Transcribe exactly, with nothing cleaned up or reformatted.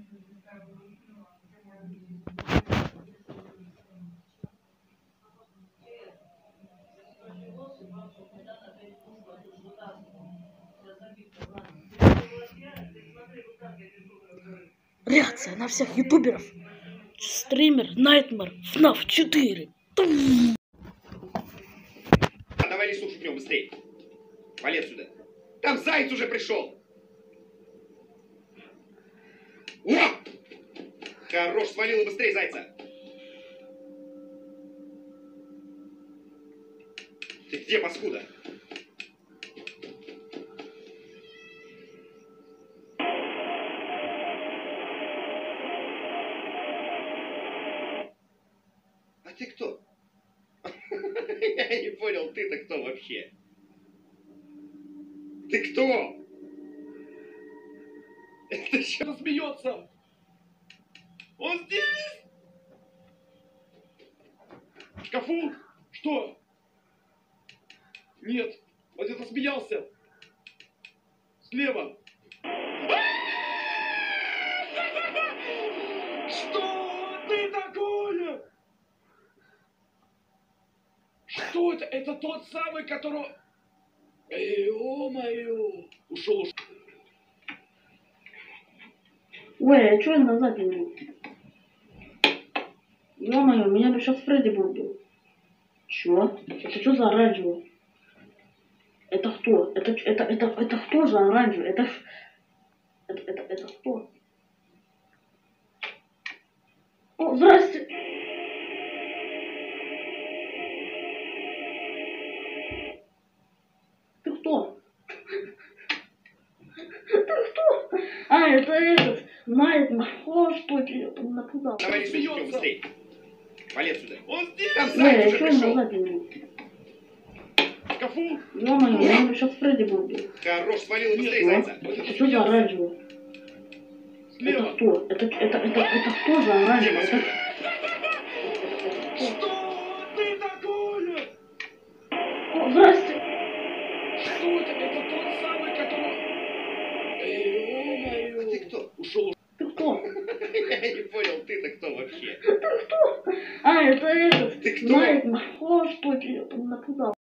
Реакция на всех ютуберов. Стример Nightmare эф эн эй эф четыре. А давай лесу шутнем быстрее. Вали отсюда. Там заяц уже пришел. О! Хорош, свалила быстрее зайца. Ты где, паскуда? А ты кто? Я не понял, ты-то кто вообще? Ты кто? Это что смеется? Он здесь? В шкафу? Что? Нет, он где-то смеялся. Слева. Что ты такое? Что это? Это тот самый, которого... Эй, о-моё! Ушел, ушел. Ой, а чё я назад иду? Ё-моё, меня бы сейчас Фредди бы убил. Чё? Это что за оранжевый? Это кто? Это, это, это, это кто за оранжевый? Это, это, это, это кто? О, здрасте! Ты кто? Ты кто? А, это этот, Nightmare. О, что тебе там напугал? Давай лесу шутнем быстрее. Вали отсюда. Он здесь! Там Ой, заяц а уже чё я пришел. назад иду? В шкафу? Ё-моё, меня бы сейчас Фредди бы убил. Хорош, свалила быстрее Чё? зайца. Это что за оранжевый? Слева. Это кто? Это, это, это, это кто за Где, оранжевый? Это... паскуда? Что ты такое? О, здрасте! Что это? Это тот самый, которого... Эй, о-моё! А ты кто? Ушел. Ты кто? Я не понял, ты-то кто вообще? Ты кто? А, это этот, Ты кто? Nightmare. О, что тебе там напугал?